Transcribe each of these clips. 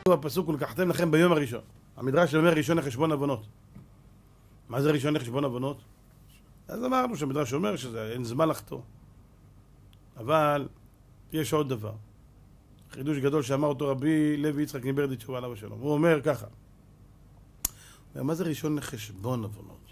הפסוק ולקחתם לכם ביום הראשון. המדרש אומר ראשון לחשבון עוונות. מה זה ראשון לחשבון עוונות? אז אמרנו שהמדרש אומר שאין זמן לחטוא. אבל יש עוד דבר. חידוש גדול שאמר אותו רבי לוי יצחק מברדיצ'ב עליו השלום. הוא אומר ככה. מה זה ראשון לחשבון עוונות?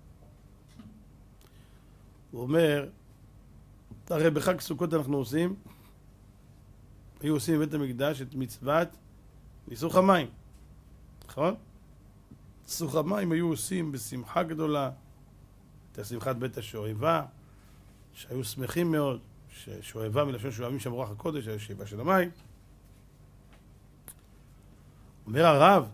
הוא אומר, הרי בחג סוכות אנחנו עושים, היו עושים בבית המקדש את מצוות ניסוך המים. נכון? ניסוך המים היו עושים בשמחה גדולה, את שמחת בית השואבה, שהיו שמחים מאוד, ששואבה מלשון שואבים שם רוח הקודש, השאיבה של המים. אומר הרב,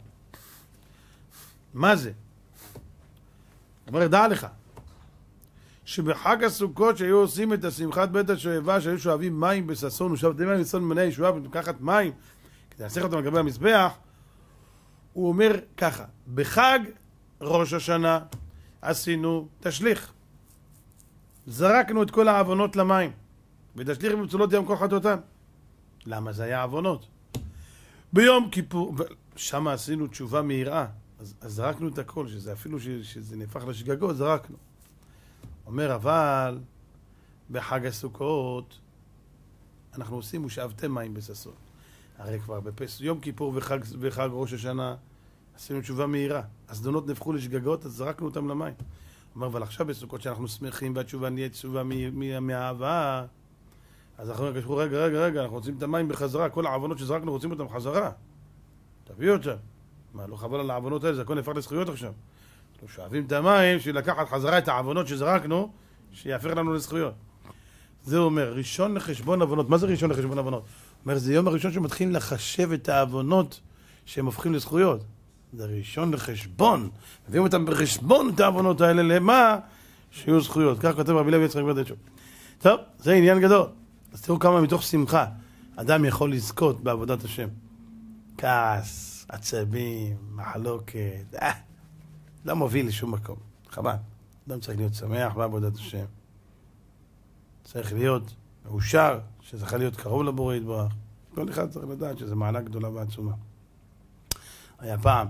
מה זה? אומר, דע לך, שבחג הסוכות שהיו עושים את השמחת בית השואבה, שהיו שואבים מים בששון, ושאבתם מים בששון ממנה ישועה, ולקחת מים, כדי להסך אותם לגבי המזבח, הוא אומר ככה, בחג ראש השנה עשינו תשליך. זרקנו את כל העוונות למים, ותשליך במצולות ים כל חטאותם. למה זה היה עוונות? ביום כיפור, שם עשינו תשובה מהיראה, אז זרקנו את הכל, שזה אפילו שזה נהפך לשגגות, זרקנו. אומר, אבל בחג הסוכות אנחנו עושים ושאבתם מים בששון. הרי כבר יום כיפור וחג ראש השנה עשינו תשובה מהירה. הזדונות נהפכו לשגגות, אז זרקנו אותם למים. אומר, אבל עכשיו בסוכות שאנחנו שמחים והתשובה נהיה תשובה מהאהבה, אז אנחנו קשרו, רגע, אנחנו רוצים את המים בחזרה, כל העוונות שזרקנו רוצים אותם חזרה. תביא אותם. מה, לא חבל על העוונות האלה, זה הכל נהפך לזכויות עכשיו. אנחנו שואבים את המים בשביל לקחת חזרה את העוונות שזרקנו, שיהפך לנו לזכויות. זה אומר, ראשון לחשבון עוונות. מה זה ראשון לחשבון עוונות? אומר, זה יום הראשון שמתחילים לחשב את העוונות שהם הופכים לזכויות. זה ראשון לחשבון. מביאים אותם בחשבון את העוונות האלה, למה? שיהיו זכויות. כך כותב רבי לוי יצחק מברדיצ'ב. טוב, זה עניין גדול. אז תראו כמה מתוך שמחה אדם יכול לזכות בעבודת השם. כעס, עצבים, מחלוקת, לא מוביל לשום מקום. חבל. אדם צריך להיות שמח בעבודת השם. צריך להיות מאושר, שזכה להיות קרוב לבורא יתברך. כל אחד צריך לדעת שזו מעלה גדולה ועצומה. היה פעם,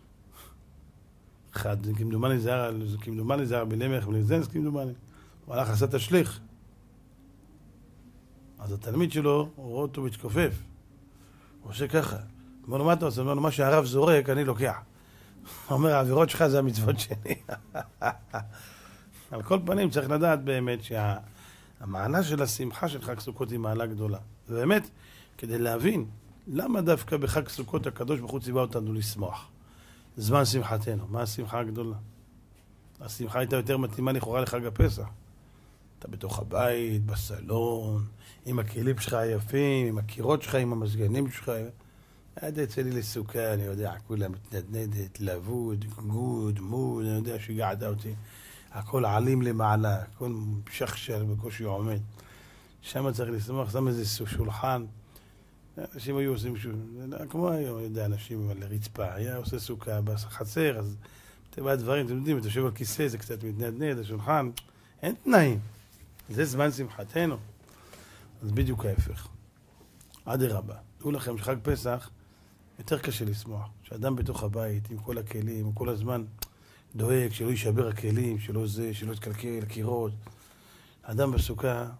אחד, כמדומני זה היה בלמך ולזנס, כמדומני. הוא הלך עשה תשליך. אז התלמיד שלו, הוא רואה אותו מתכופף. הוא עושה ככה. הוא אומר לו, מה אתה עושה? הוא אומר לו, מה שהרב זורק, אני לוקח. הוא אומר, העבירות שלך זה המצוות שלי. על כל פנים צריך לדעת באמת שהמעלה של השמחה של חג סוכות היא מעלה גדולה. ובאמת, כדי להבין למה דווקא בחג סוכות הקדוש ברוך הוא ציווה אותנו לשמוח. זמן שמחתנו. מה השמחה הגדולה? השמחה הייתה יותר מתאימה לכאורה לחג הפסח. אתה בתוך הבית, בסלון, עם הכלים שלך היפים, עם הקירות שלך, עם המזגנים שלך. עד יצא לי לסוכה, אני יודע, כולה מתנדנדת, לבוד, גוד, מוד, אני יודע שגעת אותי. הכל עלים למעלה, הכל שכשל בקושי עומד. שם צריך לשמוח, שם איזה שולחן. אנשים היו עושים כמו היום, אני יודע, אנשים על הרצפה, היה עושה סוכה בחצר, אז טבע הדברים, אתם יודעים, אתה יושב על כיסא, זה קצת מתנדנד, השולחן, אין תנאים. זה זמן שמחתנו. אז בדיוק ההפך. אדרבה, דעו לכם שחג פסח יותר קשה לשמוח. שאדם בתוך הבית, עם כל הכלים, עם כל הזמן דואג, שלא יישבר הכלים, שלא יתקלקל, הקירות. אדם בסוכה,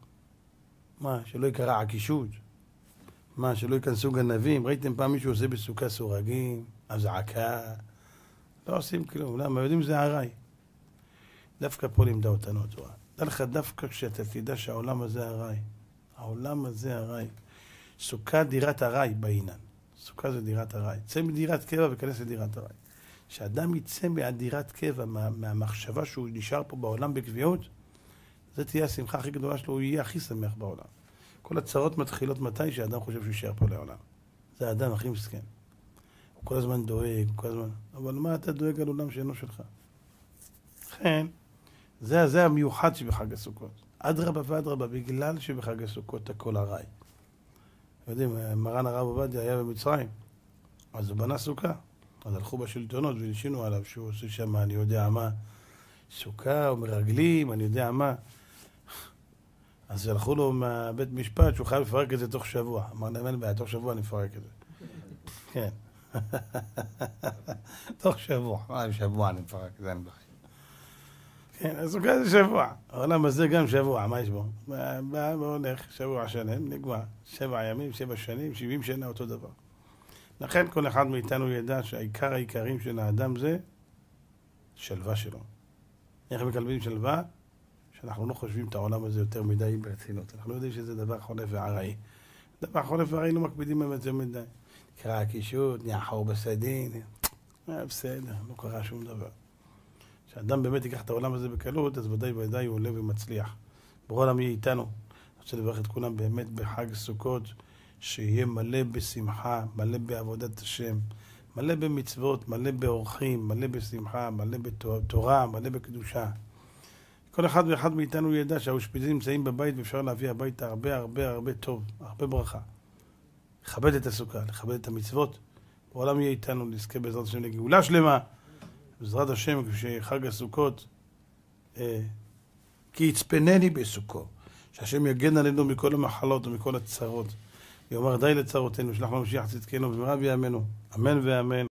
מה, שלא יקרא עקישות. מה, שלא ייכנסו גנבים. ראיתם פעם מישהו עושה בסוכה סורגים, אזעקה. לא עושים כלום. למה? יודעים שזה הרי. דווקא פה לימדה אותנו התורה. דע לך דווקא כשאתה תדע שהעולם הזה הרי. העולם הזה הרי. סוכה דירת הרי בעינן. סוכה זה דירת הרי. צא מדירת קבע וכנס לדירת הרי. כשאדם יצא מהדירת קבע, מהמחשבה שהוא נשאר פה בעולם בקביעות, זה תהיה השמחה הכי גדולה שלו, הוא יהיה הכי שמח בעולם. כל הצרות מתחילות מתי שהאדם חושב שהוא יישאר פה לעולם. זה האדם הכי מסכן. הוא כל הזמן דואג, כל הזמן... אבל מה אתה דואג על עולם שאינו שלך? לכן, זה המיוחד שבחג הסוכות. אדרבה ואדרבה, בגלל שבחג הסוכות הכל הרי. יודעים, מרן הרב עובדיה היה במצרים, אז הוא בנה סוכה. אז הלכו בשלטונות והלשינו עליו שהוא עושה שם, אני יודע מה, סוכה או מרגלים, אני יודע מה. אז הלכו לו מהבית משפט שהוא חייב לפרק את זה תוך שבוע. אמר להם, אין בעיה, תוך שבוע אני אפרק את זה. כן. תוך שבוע. שבוע אני מפרק, זה אין בחיים. כן, אז סוכות זה שבוע. העולם הזה גם שבוע, מה יש בו? בא והולך, שבוע שלם, נגמר. 7 ימים, 7 שנים, 70 שנה, אותו דבר. לכן כל אחד מאיתנו ידע שהעיקר העיקרים של האדם זה שלווה שלו. איך מקלבים שלווה? שאנחנו לא חושבים את העולם הזה יותר מדי ברצינות. אנחנו יודעים שזה דבר חולף ועראי. דבר חולף ועראי לא מקפידים על זה מדי. נקרא הקישוט, ניחור בסדין. בסדר, לא קרה שום דבר. כשאדם באמת ייקח את העולם הזה בקלות, אז ודאי הוא עולה ומצליח. ברור העולם יהיה איתנו. אני רוצה לברך את כולם באמת בחג סוכות, שיהיה מלא בשמחה, מלא בעבודת השם, מלא במצוות, מלא באורחים, מלא בשמחה, מלא בתורה, מלא בקדושה. כל אחד ואחד מאיתנו ידע שהאושפיזים נמצאים בבית ואפשר להביא הביתה הרבה טוב, הרבה ברכה. לכבד את הסוכה, לכבד את המצוות. בעולם יהיה איתנו, נזכה בעזרת השם לגאולה שלמה. בעזרת השם, כשחג הסוכות, כי יצפנני בסוכו, שהשם יגן עלינו מכל המחלות ומכל הצרות. יאמר די לצרותינו, שלח לנו משיח צדקנו במהרה בימינו. אמן ואמן.